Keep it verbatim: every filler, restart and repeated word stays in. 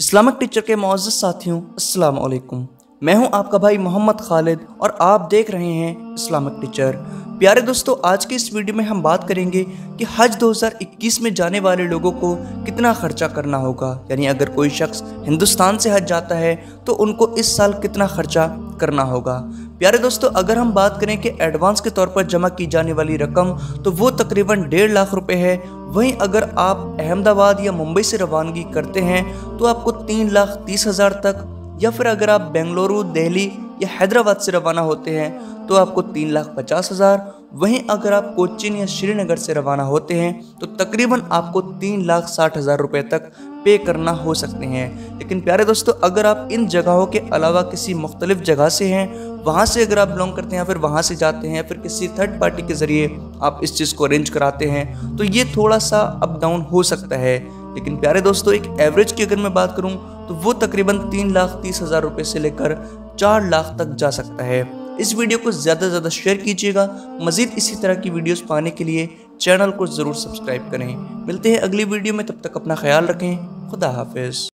Islamic teacher के मुअज़्ज़ज़ साथियों, अस्सलाम वालेकुम। मैं हूं आपका भाई मोहम्मद खालिद और आप देख रहे हैं इस्लामिक टीचर। प्यारे दोस्तों, आज की इस वीडियो में हम बात करेंगे कि हज दो हज़ार इक्कीस में जाने वाले लोगों को कितना खर्चा करना होगा। यानी अगर कोई शख्स हिंदुस्तान से हज जाता है तो उनको इस साल कितना खर्चा करना होगा। प्यारे दोस्तों, अगर हम बात करें कि एडवांस के तौर पर जमा की जाने वाली रकम तो वो तकरीबन डेढ़ लाख रुपए है। वहीं अगर आप अहमदाबाद या मुंबई से रवानगी करते हैं तो आपको तीन लाख तीस हज़ार तक, या फिर अगर आप बेंगलुरु, दिल्ली या हैदराबाद से रवाना होते हैं तो आपको तीन लाख पचास हज़ार। वहीं अगर आप कोचीन या श्रीनगर से रवाना होते हैं तो तकरीबन आपको तीन लाख साठ हज़ार रुपये तक पे करना हो सकते हैं। लेकिन प्यारे दोस्तों, अगर आप इन जगहों के अलावा किसी मुख्तलिफ जगह से हैं, वहाँ से अगर आप बिलोंग करते हैं या फिर वहाँ से जाते हैं या फिर किसी थर्ड पार्टी के ज़रिए आप इस चीज़ को अरेंज कराते हैं तो ये थोड़ा सा अप डाउन हो सकता है। लेकिन प्यारे दोस्तों, एक एवरेज की अगर मैं बात करूँ तो वो तकरीबन तीन लाख तीस हज़ार रुपये से लेकर चार लाख तक जा सकता है। इस वीडियो को ज़्यादा से ज़्यादा शेयर कीजिएगा। मज़ीद इसी तरह की वीडियोस पाने के लिए चैनल को ज़रूर सब्सक्राइब करें। मिलते हैं अगली वीडियो में, तब तक अपना ख्याल रखें। खुदा हाफिज़।